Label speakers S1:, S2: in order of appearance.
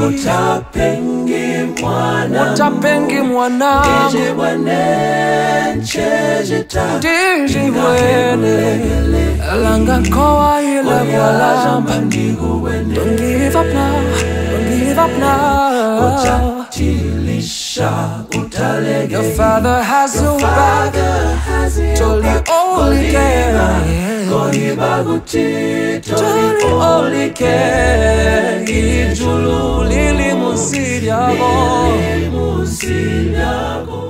S1: utapengi mwana Ndiji wene Langa koa ila wala jamba Don't give up now, don't give up now Your father has your back Totally only care Totally only care Ijulu lili musilyabo